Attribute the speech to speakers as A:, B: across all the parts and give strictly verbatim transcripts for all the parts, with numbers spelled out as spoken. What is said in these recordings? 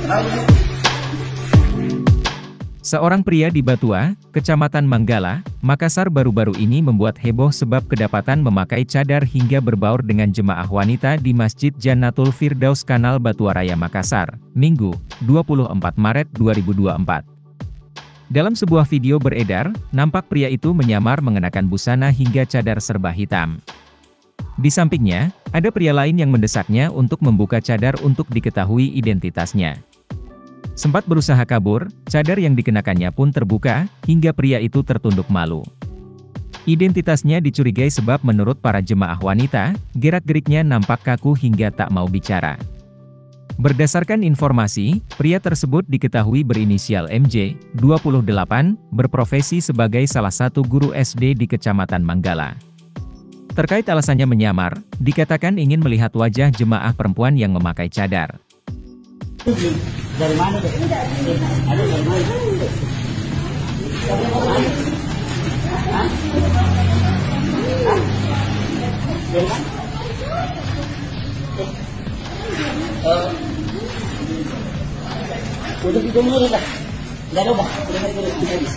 A: Seorang pria di Batua, Kecamatan Manggala, Makassar baru-baru ini membuat heboh sebab kedapatan memakai cadar hingga berbaur dengan jemaah wanita di Masjid Jannatul Firdaus Kanal Batua Raya Makassar, Minggu, dua puluh empat Maret dua ribu dua puluh empat. Dalam sebuah video beredar, nampak pria itu menyamar mengenakan busana hingga cadar serba hitam. Di sampingnya, ada pria lain yang mendesaknya untuk membuka cadar untuk diketahui identitasnya. Sempat berusaha kabur, cadar yang dikenakannya pun terbuka, hingga pria itu tertunduk malu. Identitasnya dicurigai sebab menurut para jemaah wanita, gerak-geriknya nampak kaku hingga tak mau bicara. Berdasarkan informasi, pria tersebut diketahui berinisial M J, dua puluh delapan, berprofesi sebagai salah satu guru S D di Kecamatan Manggala. Terkait alasannya menyamar, dikatakan ingin melihat wajah jemaah perempuan yang memakai cadar.
B: Dari mana deh? Ada dari mana? Dari mana? Hah? Hah? Dari mana? Eh, udah di rumah ya, nggak ada bah, udah nggak ada habis.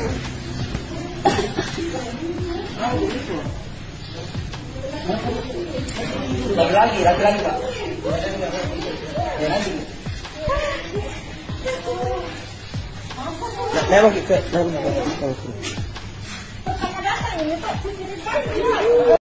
B: Lagi-lagi, lagi-lagi pak. Lagi. Lewat ke, lewat ke.